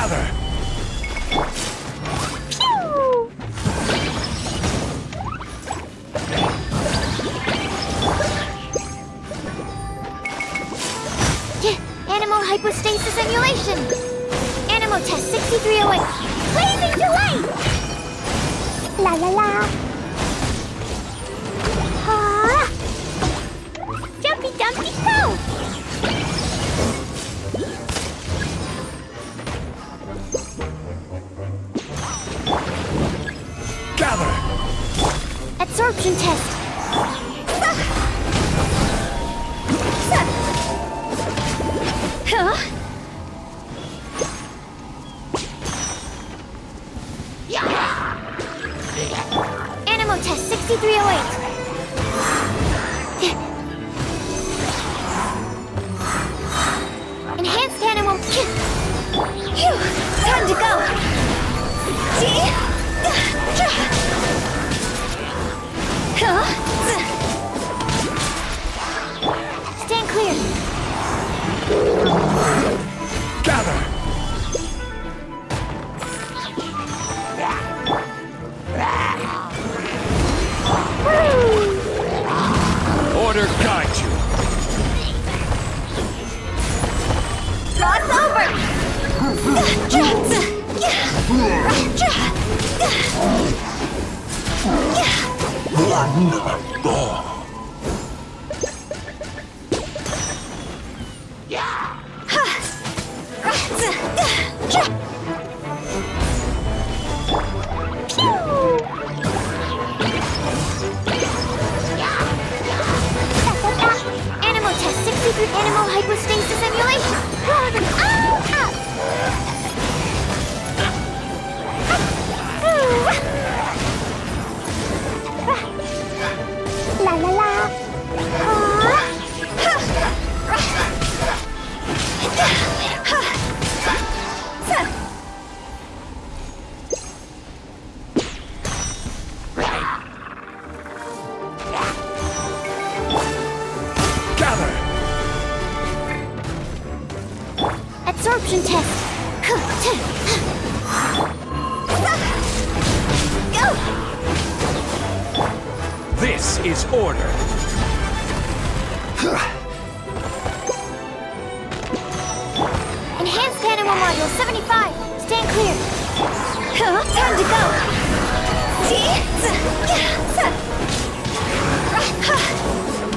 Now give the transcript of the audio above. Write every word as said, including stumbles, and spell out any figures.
Gather! Animal hypostasis emulation! Animal test sixty-three oh eight! Blazing delight! La la la! Ha! Jumpy dumpy go! Gather! Absorption test! Huh? Animal test sixty-three oh eight. Enhanced animal. Phew. Time to go. Huh? Stand clear. Gather! Order guide you. Lots over. Animal test sixty-three animal hypostasis emulation. Oh, oh. La la la. Gather! Absorption test. Go! This is order. Enhanced animal module seventy-five. Stand clear. Time to go.